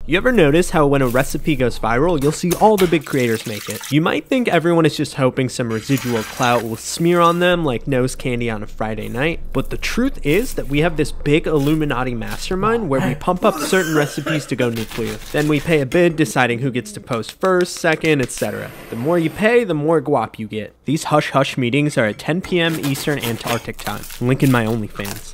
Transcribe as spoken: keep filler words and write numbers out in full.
You ever notice how when a recipe goes viral, you'll see all the big creators make it? You might think everyone is just hoping some residual clout will smear on them like nose candy on a Friday night, but the truth is that we have this big Illuminati mastermind where we pump up certain recipes to go nuclear. Then we pay a bid deciding who gets to post first, second, et cetera. The more you pay, the more guap you get. These hush-hush meetings are at ten p m Eastern Antarctic time. Link in my OnlyFans.